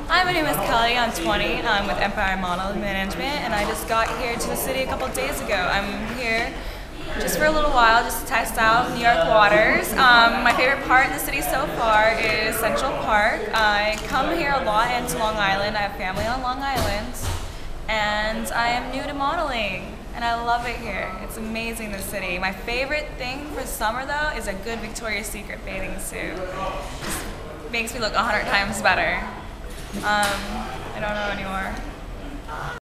Hi, my name is Kelly. I'm 20. I'm with Empire Model Management, and I just got here to the city a couple of days ago. I'm here just for a little while, just to test out New York waters. My favorite part of the city so far is Central Park. I come here a lot into Long Island. I have family on Long Island, and I am new to modeling, and I love it here. It's amazing, the city. My favorite thing for summer, though, is a good Victoria's Secret bathing suit. Just makes me look 100 times better. I don't know anymore.